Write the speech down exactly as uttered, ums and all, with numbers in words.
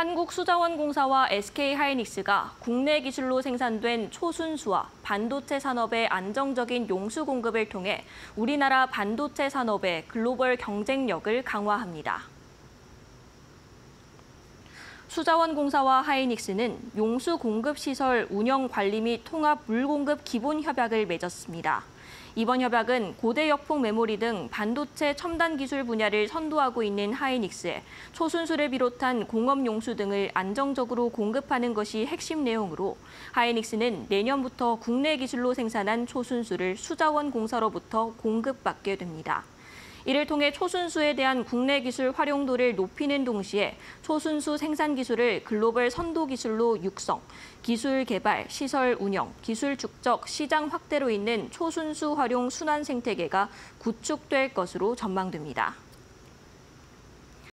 한국수자원공사와 에스케이하이닉스가 국내 기술로 생산된 초순수와 반도체 산업의 안정적인 용수 공급을 통해 우리나라 반도체 산업의 글로벌 경쟁력을 강화합니다. 수자원공사와 하이닉스는 용수 공급 시설 운영 관리 및 통합 물 공급 기본 협약을 맺었습니다. 이번 협약은 고대 역폭 메모리 등 반도체 첨단 기술 분야를 선도하고 있는 하이닉스에 초순수를 비롯한 공업 용수 등을 안정적으로 공급하는 것이 핵심 내용으로 하이닉스는 내년부터 국내 기술로 생산한 초순수를 수자원공사로부터 공급받게 됩니다. 이를 통해 초순수에 대한 국내 기술 활용도를 높이는 동시에 초순수 생산 기술을 글로벌 선도 기술로 육성, 기술 개발, 시설 운영, 기술 축적, 시장 확대로 잇는 초순수 활용 순환 생태계가 구축될 것으로 전망됩니다.